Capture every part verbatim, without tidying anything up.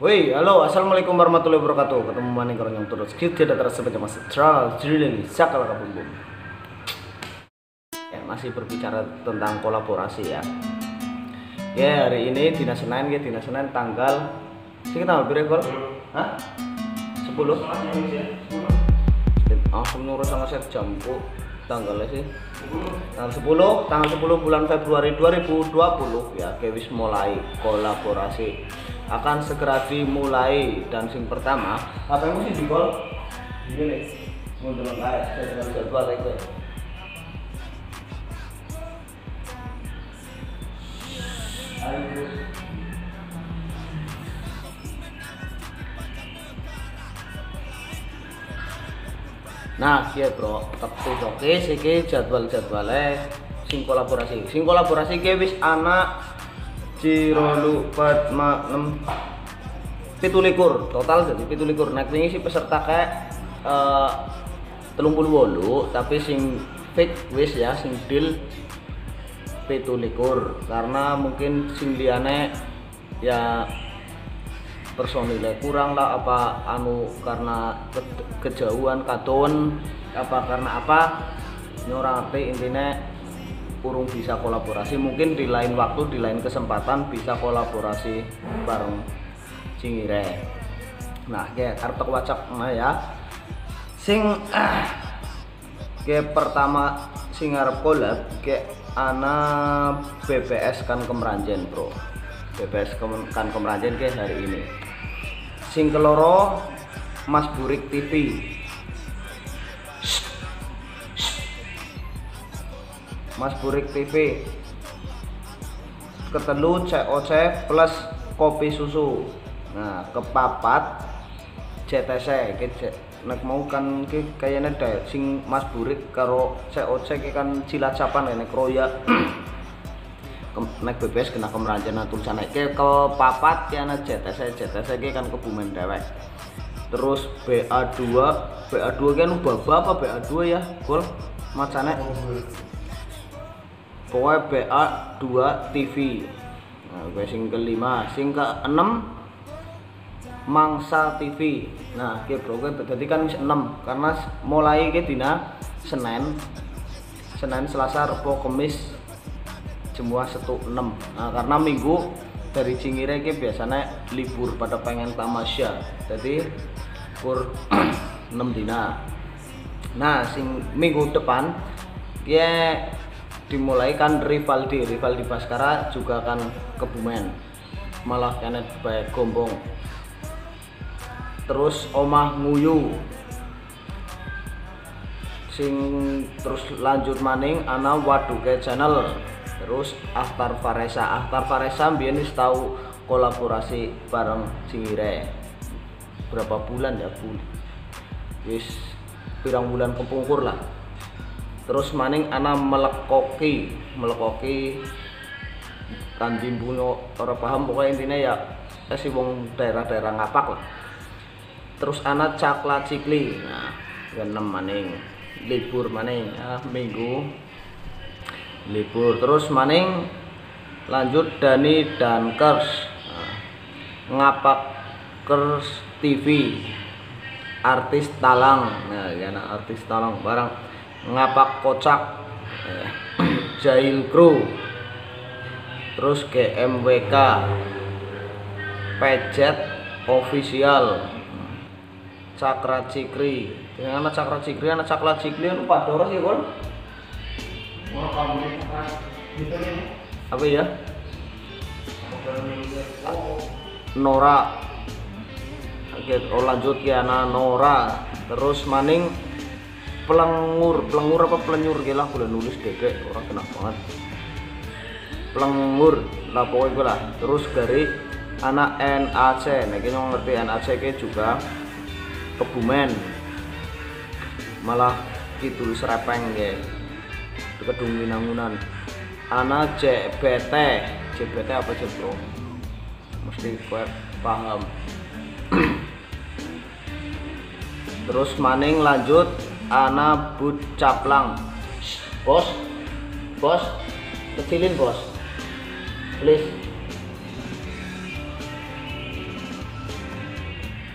Woi, halo, assalamualaikum warahmatullahi wabarakatuh. Ketemu maning karo yang terus kita tidak terasa macam mas tral drilling sakala kabum. Ya, masih berbicara tentang kolaborasi ya. Ya, hari ini dina Senin ya, dina Senin tanggal sing tanggal berapa? Hah? sepuluh. Ah, menurut sama set jamku tanggalnya sih tanggal sepuluh tanggal sepuluh bulan Februari dua ribu dua puluh ya, Kewis mulai kolaborasi akan segera dimulai. Dan sing pertama apa yang mesti digol ini nih mundur kayak jadwal jadwal itu. Nah, iya bro, tepi oke siki jadwal-jadwale sing kolaborasi. Sing kolaborasi ki wis ana Cirolu empat enam pitulikur total, jadi pitulikur. Nek wingi si peserta kayak eh telung puluh wolu, tapi sing fake wis ya sing deal pitulikur karena mungkin sing liyane ya personilnya kurang lah, apa anu karena ke, kejauhan katon apa karena apa nyorang ngerti, intinya kurung bisa kolaborasi. Mungkin di lain waktu, di lain kesempatan bisa kolaborasi bareng Cingire. Nah ya kartu wacak nah ya sing ah, ke pertama sing arep collab ke ana B B S kan Kemeranjen bro, B B S kan Kemeranjen ke hari ini. Sing keloro Mas Burik T V, Mas Burik T V. Ketelu C O C plus kopi susu. Nah kepapat C T C nek mau kan ki kayaknya deh sing Mas Burik karo C O C ki kan Cilacapan nek Roya. Nek B B S kena Kemeranjen tulisannya ke papat ki ana C T C, C T C ki kan Kebumen dewek. Terus B A dua, B A dua kan ubah apa B A dua ya gol macane pokoknya B A dua T V. Nah gue sing kelima, sing ke enam Mangsa T V. Nah ki bro berarti kan wis enam karena mulai ke dina Senin Senin Selasa Rabu Kamis semua satu enam. Nah karena minggu dari Cingire ki biasanya libur pada pengen tamasya, jadi pur enam dina. Nah sing minggu depan ya dimulai kan Rivaldi Rivaldi Baskara juga kan Kebumen, malah kena baik Gombong. Terus Omah Nguyu sing terus lanjut maning ana Waduke Channel. Terus Aftar Faresa, Aftar Faresa mbiyen wis tau kolaborasi bareng Cingire. Berapa bulan ya, Bu? Wis pirang bulan kepungkur lah. Terus maning ana Melekoki, Melekoki kan dimbuno ora paham pokoknya intinya ya si wong daerah-daerah ngapak lah. Terus ana Cakla Cikli. Nah, enam maning libur maning ya, minggu libur. Terus maning lanjut Dani dan Kers, nah, Ngapak Kers T V, Artis Talang. Nah ya nah, Artis Talang barang Ngapak Kocak, eh, Jail Crew. Terus G M W K, Pejet Official, Cakra Cikri. Dengan anak Cakra Cikri, anak Cakra Cikri itu padoros ya kon. Apa ya? Nora. Oke, oh lanjut ya ana Nora. Terus maning Pelengur, Pelengur apa Pelenyur gila aku udah nulis dedek orang kena banget. Pelengur lah pokoknya gue lah. Terus dari anak N A C, nah kita ngerti N A C ke juga Kebumen, malah gitu serepeng ya Kedung Winangunan. Ana J B T, J B T apa sih bro? Mesti gue paham. Terus maning lanjut ana Bud Caplang. Bos, bos, kecilin bos, please.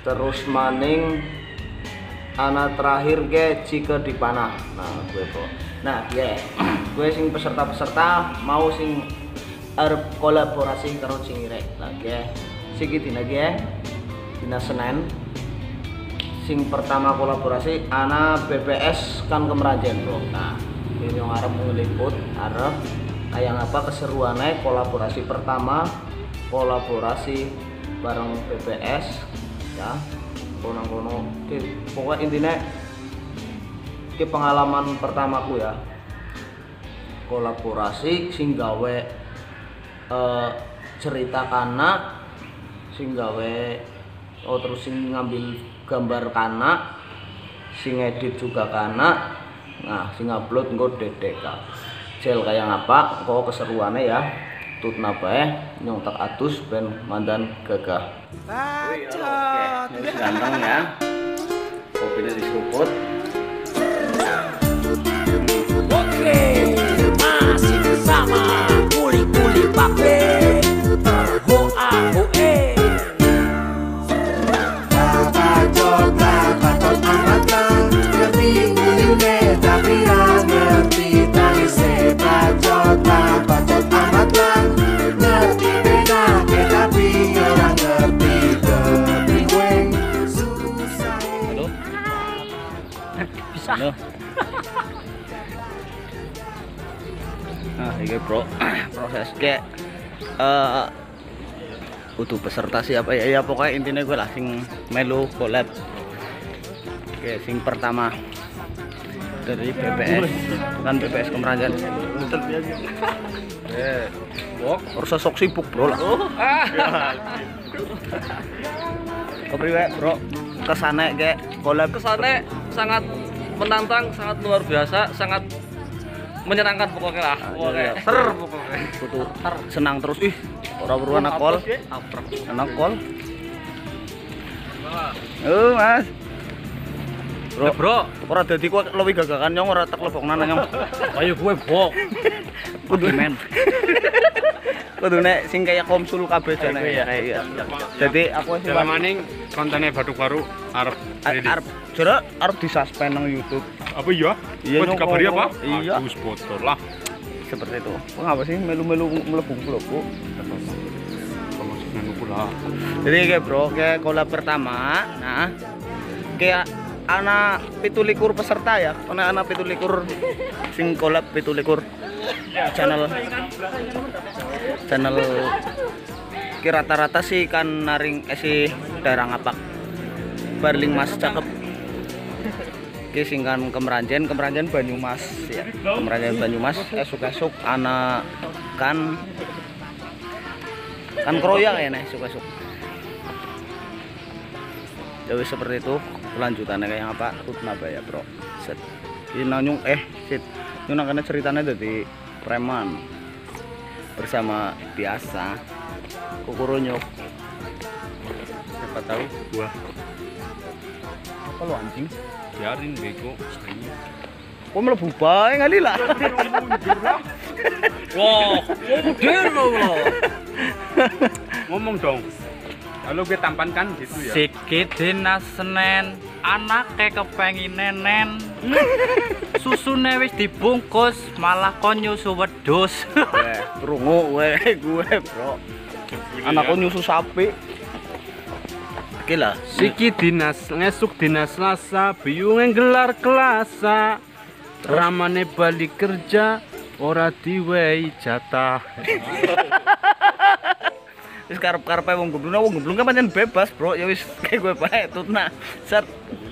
terus maning anak terakhir ge jika dipanah. Nah gue bro, nah ya gue sing peserta-peserta mau sing arep kolaborasi karo Cingire. Nah gue siki dina ge dina Senin sing pertama kolaborasi anak B P S kan Kemerajen bro. Nah ini yang arep ngeliput arep kayak apa keseruannya kolaborasi pertama, kolaborasi bareng B P S ya, kono-kono pokoknya intinya ke pengalaman pertamaku ya, kolaborasi sing gawe eh, cerita kana, sing gawe oh terus sing ngambil gambar kana, sing edit juga kana, nah sing upload engko dedek jel kayak ngapa kok keseruannya ya. Tutna bae nyontak atus ben mandan gagah. Wih, oke, ini ganteng ya. Kopinya diseruput. Oke, masih bersama kuli-kuli pape Hoa hoe. Bacot lah, bacot amat lah. Ngerti nguyune tapi ra ngerti tangise. Bacot lah, bacot amat lah. Ngerti bedake tapi ora ngerti kepriwe. Susah. Halo. Bisa. Halo. Nah, ini bro, proses kayak uh, butuh peserta siapa ya, ya pokoknya intinya gue lah sing melu collab. Oke, sing pertama dari B P S, kan B P S Kemerajan. Eh, bok, harus sok sibuk bro lah. Oh, kepriwe bro, kesana kayak collab. Kesannya sangat menantang, sangat luar biasa, sangat menyenangkan pokoknya lah. Pokoknya iya. ser pokoknya. Kudu senang terus ih. Ora buru anak kol. Anak kol. Oh, Mas. Bro, Eh, bro, ora dadi ku luwih gagakan nyong ora tak lebokna nang nyong. ayo gue bok. Kudu men. Kudu nek sing kaya komsul kabeh jane ya kayak. Jadi aku sing Dalam maning kontennya baru baru arep arep jare arep disuspend nang YouTube. apa iya? Iya, Kok dikabari nyong, apa? iya. Aduh, botol lah. Seperti itu. Kok ngapa sih melu-melu mlebu vlogku? Pemasukan pula. Jadi kayak bro, kayak kolab pertama, nah kayak anak pitulikur peserta ya, karena anak pitulikur sing kolab pitulikur channel channel ki rata-rata sih kan naring eh si daerah ngapak Barling Mas cakep ki sing kan Kemerajen Kemerajen Banyumas ya, Kemerajen Banyumas esuk-esuk anak kan kan kroya ya nih esuk-esuk. Jadi seperti itu kelanjutannya kayak apa Tutna ya bro. Set ini nanyung eh sit nyung karena ceritanya dari preman bersama biasa kukurunyuk. Siapa tahu gua Apa lu anjing? biarin bego. Kok mlebu bae ngali lah. Wow, gede loh. Ngomong dong. Kalau gue tampan kan gitu ya. Sikit dina Senin, anake kepengin nenen. Susune wis dibungkus, malah kon nyusu wedhus. Eh, krungu gue gue bro. Anakku nyusu sapi. Oke lah. Siki dinas ngesuk dinas Selasa, biyunge gelar kelasa. Ramane balik kerja ora diwehi jatah. Wis karep-karepe wong gemblung, wong gemblung kan pancen bebas, bro. Ya wis kayak gue bae Tutna. Set.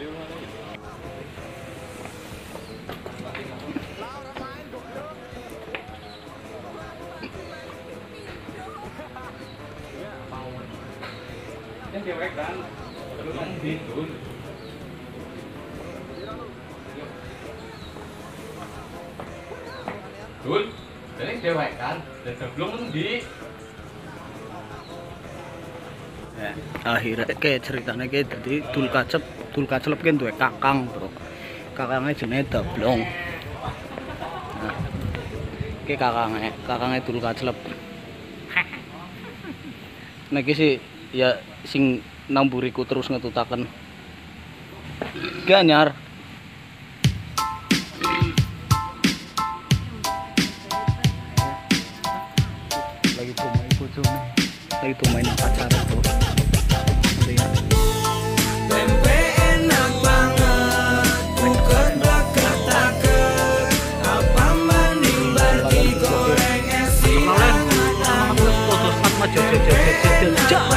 Dul, ini dewek kan, dan sebelum di Ya, akhirnya kayak ceritanya kayak tadi tul kacep tul kacelep kan tuh kakang bro, kakangnya jenenge Dablong. Nah, kayak kakangnya kakangnya tul kacelep. Nah sih ya sing nang buriku terus ngetutaken. Ganyar. Lagi tumain bojone. Lagi tumain pacaran tuh. Tempe enak banget, bukan bakar-takar. Apa mending bagi goreng esi hangat-hangat. Foto sama jajajajajajaj.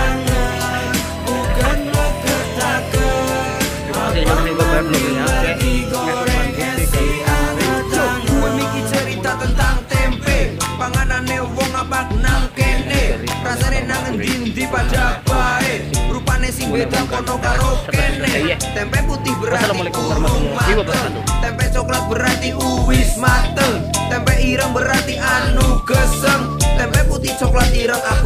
Bukan bakar-takar. Terima kasih Bapak belumnya. Digoreng esi hangat-hangat. Gue mikir cerita tentang tempe, panganane wong abak nang kene. Rasane nang endi-endi pada bae. Rupane sing beda kono karo kene. Tempe putih berarti Wassalamualaikum warahmatullahi wabarakatuh. tempe coklat berarti uwis mateng. Tempe ireng berarti anu geseng. Tempe putih coklat ireng